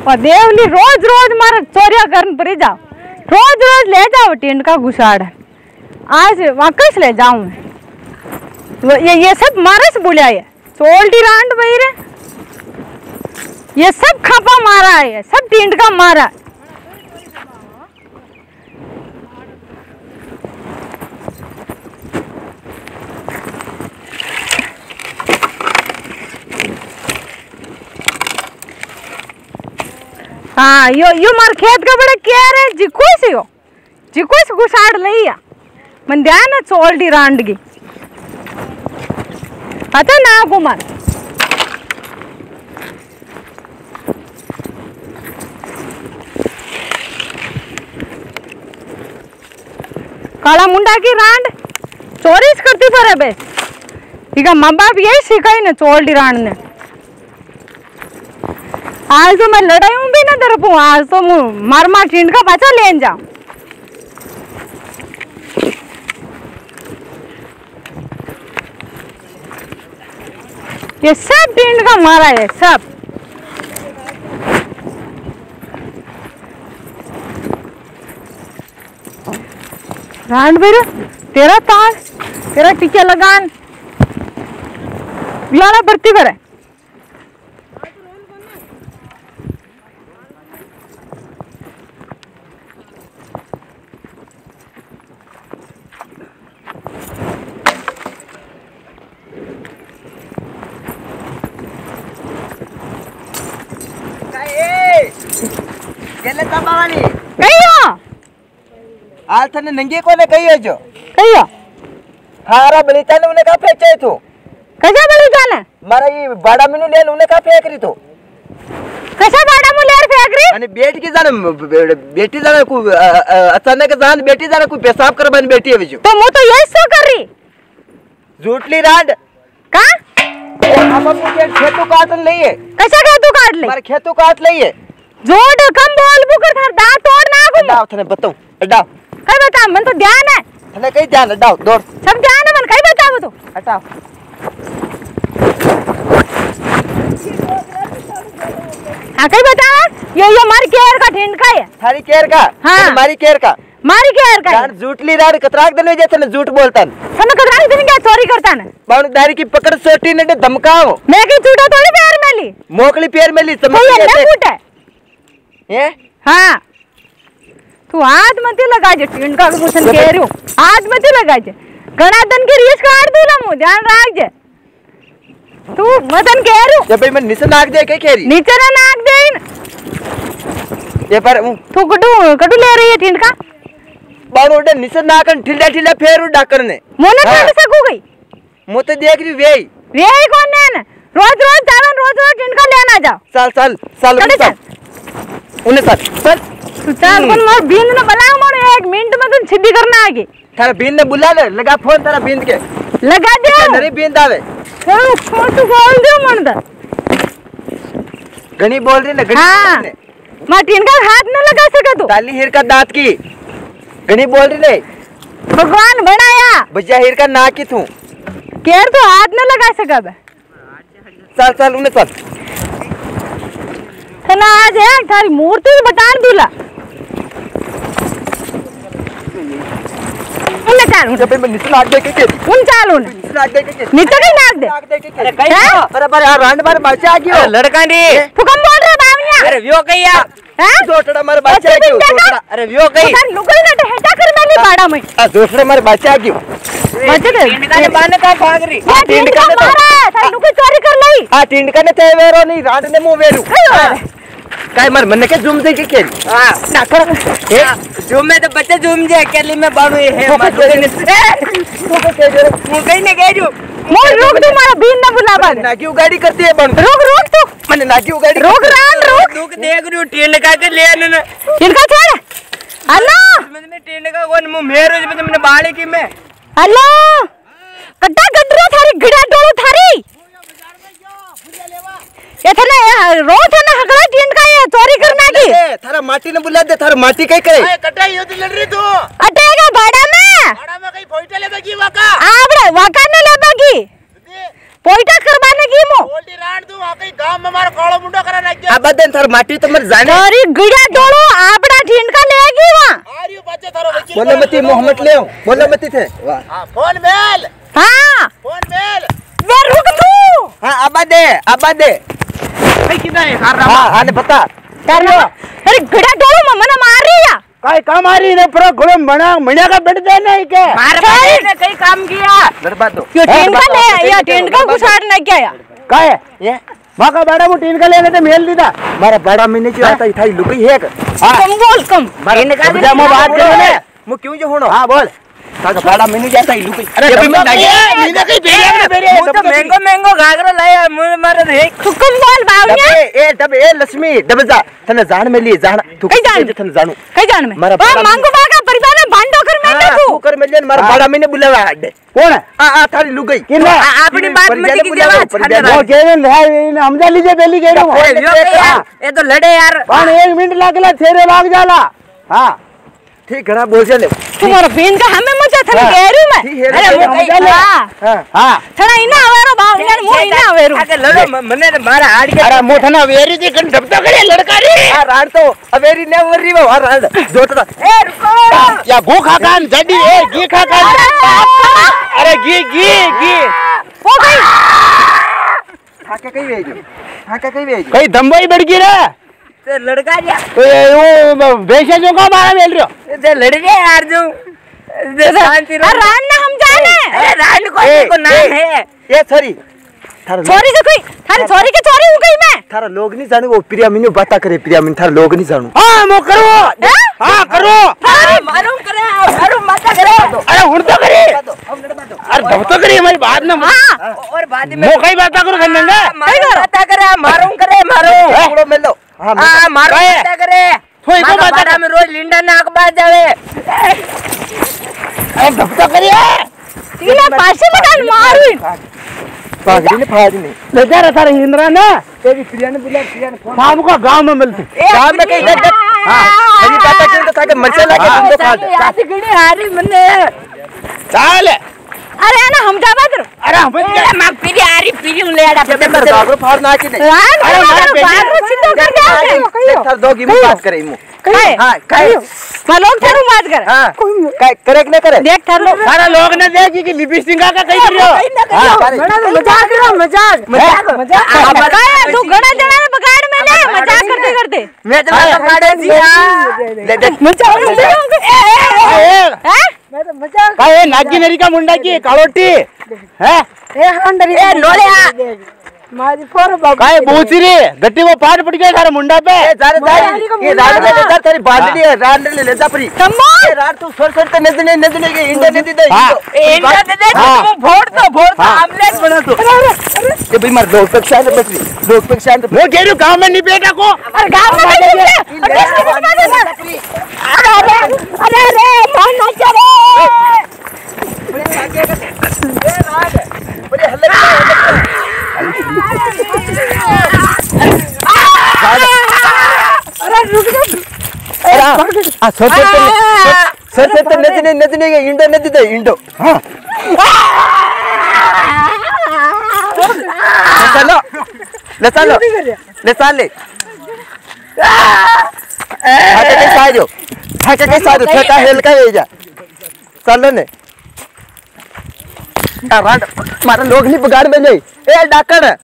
और देवली रोज रोज मारे चोरिया करन पड़ी जाओ, रोज रोज ले जाओ टेंट का घुसाड़। आज वाकई ले जाऊं ये सब मारे से बुलाया है चोल्टी रांड भाई रे, ये सब खापा मारा है, सब टेंट का मारा। हाँ यो मार खेत का बड़ा क्या रे जिको से घुसाड़ लिया मन ध्यान है चोल्टी रांड की आता ना कुमार काला मुंडा की रांड चोरी करती पर बे ठीक है, माँ बाप यही सिखाई ना चोल्टी रांड ने। आज तो मैं लड़ाई हूँ भी ना तरफ, आज तो मार टींड का बचा ले जाऊं। ये सब टींड का मारा है सब। रांड बेरा तेरा तार तेरा टीका लगान लाना भर्ती करे। आज तने नंगे कोने कहियो जो कहियो थारा बलिताने उने का फेंचे तो कसा बलिताने मारा ये बाड़ा मिनु ले उने का फेंक रही तो कसा बाड़ा मु लेर फेंक रही आणि बेटी जाने को अचानक जान बेटी जाने को पेशाब कर बन बेटी है बिजू तो मु तो यही सो कर रही झूठली रांड का अब मुझे खेतु काटन नहीं है कसा खेतु काट ले मारे खेतु काट ले है जोड़ कम बोल बुकर थार दांत तोड़ ना को डाव थने बताऊं डाव कई बता मन तो ध्यान है थने कई ध्यान डाव दौड़ सब ध्यान है मन कई बता वो तो हटाओ हां कई बता ये मारी केयर का टेंट का है थारी केयर का हाँ। मारी केयर का यार झूठली राड कतराक दिन जैसे न झूठ बोलता सन कतराक दिन क्या चोरी करता न बाउन दारी की पकड़ सोटी ने धमकाओ मैं की झूठा थोड़ी पैर में ली मोकली पैर में ली समझ ये ना फूटा ये हां तू हाथ मत लगा जे टेंट का कुशन कह रही हूं हाथ मत लगा जे घना दिन की रीस काट दूला मु ध्यान रख जे तू मदन कह रही हूं जब मैं नीचे नाक दे के खेरी नीचे ना नाक दे ये पर तू कटू ले रही है टेंट का बाउन उड़े नीचे नाकन ठिल्ला फेर डाकर ने मोने टेंट से को गई मु तो देख रही वेई कौन है रोज रोज टेंट का लेना जाओ साल उन्हें चल तू चल कौन मोर बींद ने बुलाओ मोर 1 मिनट में तुम सीधी करना आगे थारा बींद ने बुला ले लगा फोन तारा बींद के लगा दे नरी बींद आवे तू बोल दे मन दा घनी बोल रही ना घनी हां मैं टेंट का हाथ न लगा सका तू ताली हिर का दांत की घनी बोल रही नहीं भगवान बनाया बजा हिर का ना की तू केर तो हाथ न लगा सका बे चल उन्हें चल तना आज है थारी मूर्ति बटान दूला उन्हें चाल जब मैं नीचे नाक दे के उन चाल उन नाक दे के नीचे कहीं नाक दे अरे कहीं अरे यार रांड मार बच्चा आ गयो लड़का दी तू कम बोल रहा बावनिया अरे व्यो कहिया हैं जोटड़ा मार बच्चा आ गयो जोटड़ा अरे व्यो कही सर लुगई ना हेटा कर मैंने बाड़ा में जोटड़ा मार बच्चा आ गयो बच्चे के टिंडका ने बाने का भाग रही टिंडका मारा सर लुगई चोरी कर लई हां टिंडका ने ते वेरो नहीं रांड ने मु वेरू काय मार मन के जूम दे के केरी हां ना कर जूम में तो बच्चे जूम जे अकेली में बाणू है मार तू को के जरे तू कहीं ने गई जो मोर रोक दे मारा बीन ना बुलावा ना क्यों गाड़ी करती है बन रोक तू मैंने ना क्यों गाड़ी रोक रान रोक तू देख रही टिंडका के ले न टिंडका छोड़ हेलो मैं टिंडका कौन मु मेरो में मैंने बाड़ी की मैं हेलो कड्डा गड्डरो थारी गिड़ा डोलो थारी ये थने रोज है ना हगड़ा टिंड का ये चोरी करना की थारा माटी ने बुला दे थारा माटी कई करे ए कटा यो तो लड़ रही तू अटेगा बाड़ा में कहीं फोइटे ले बगी वाका आबड़े वाका ने ले बगी पोइटा करवाने की मो बोलती राण तू आके गांव में मारो कालो मुंडो करा रख गया। अब देन थार माटी तो मर जाने तारी गड़िया डोलो आपड़ा ठिनका लेगी वहां। आ रही बच्चे थारो वकील बोले मती मोहम्मद ले बोले मती थे वाह हां फोन मेल हां फोन मेल वे रुक तू। हां आबादे भाई कितना है हार रहा हां आने पता अरे गड़िया डोलो मने मार रही है काय काम आ रही ने पूरा गुलम बना मणिया का बेट दे नहीं के मार भाई ने कई काम किया। बर्बाद दो यो ठिनका ले या ठिनका घुसाड़ने क्या या काय ये माका बड़ा मु टीन का लेने ते मेल दीदा मारा बड़ा महीने की आता इठाई लुकी है कम बोल कम जब मैं बात करो ने मु क्यों जो होनो हां बोल ताका बड़ा महीने जाता ही लुकी अरे नींद कहीं बेरिया ने बेरिया वो तो महंगो घाघरा लाया मुझे मारे रे हुकुम बोल बावनिया ए लक्ष्मी डब जा तने जान में लिए जान तू कई जान तने जानू कई जान में मारा ओ मांगो बागा परिवार में भांडो कर मैं तू कर मिलियन मारा बड़ा महीने बुलावा अड्डे कौन है आ थारी लुक गई किन अपनी बात मत कीजिए वो केवन है हमजा लीजिए बेली कह रहा हूं ये तो लड़े यार पान 1 मिनट लागला थेरे लाग जाला हां ठीक घड़ा बोल चले तुम्हारा बेन का हमें मजा था कह रही मैं अरे वो कई हां थड़ा इना आवेरो बावनिया मो इना आवेरो आके लड़ो मने मारा हाड़ के अरे मोठना वेरी जी कन डबता करे लड़का रे आ राड तो अवेरी ने वरी वो राड जोटदा ए रुको या गो खा कान जडी ए गी खा कान अरे गी हो गई थाके कई वेजो थाके कई वेजो कई दंबई बड़गी रे ते लड़का जा तो वो बेचे जो का मारा मेल रहो ते लड़ गए यार जो शांति अरे रान ना हम जाने अरे रान को नाम है ये सॉरी थारा छोरी से कोई थारी छोरी के छोरी हो गई मैं थारा लोग नहीं जाने वो प्रिया मिनु बात करे प्रिया मिन थारा लोग नहीं जानू हां मो करो हां करो मारो माता करे अरे हुन तो करे अरे दब तो करे हमारी बात ना हां और बाद में मो कई बात करो खंडंगा माता करे मारो थोड़ा मिल लो हां हां मारो माता करे थोड़ी को बात माता में रोज लिंडा नाक बाज जावे अरे दब तो करे तीला पासे में डाल मारू पागड़ी ने फाड़ नहीं ले जा रे सारे इंद्रा ना तेरी प्रिया ने बुला प्रिया ने फोन शाम को गांव में मिलती गांव में कहीं देख हां मेरी बात के तो ताके मरसे लाके तुम तो फाड़ ऐसी गड़ी हारी मने चल अरे ना हम जा बादर अरे हम ए मां पीरी हारी पीरी लेड़ा के मैं गागरो फाड़ ना के नहीं रान अरे मारा बादर सिद्धो कर दे थार दोगी मु बात करे मु कहे हां कहे मैं लोग तेरू बात कर हां काय करे कि नहीं करे देख थार लोग सारा लोग ने देखी कि लिपस्टिक का कई करियो मजाक मजाक तू गड़ा जना ने बगाड़ में ले मजाक करते करते मैं तो पकड़े दिया ले देख हैं का ये नागी नरी का मुंडा की कालोटी है ए नोलिया मारी फोर बाबू काय बूचरी गट्टी वो पाट पड़ गया सारे मुंडा पे ए जा ये राड में ले जा तेरी बांधड़ी है राड ले जा परी तम्मो ये राड तू सर ते नदने के इंडा ने दे इंडा दे दे तुम फोड़ तो आमलेट बना दो ये भाई मार लोग तक शायद बकरी लोग तक शायद वो गेरू गांव में नहीं बेटा को अरे गांव में अरे रे मन ना चले बड़े हल्ले अरे रुक जा आ सर ते नदने के इंडा नदी दे इंडो हां ले चलो हाके के साजो छोटा हेल का ये जा चलो ने राड मारा लोग नहीं बिगाड़ में नहीं ए डाकड़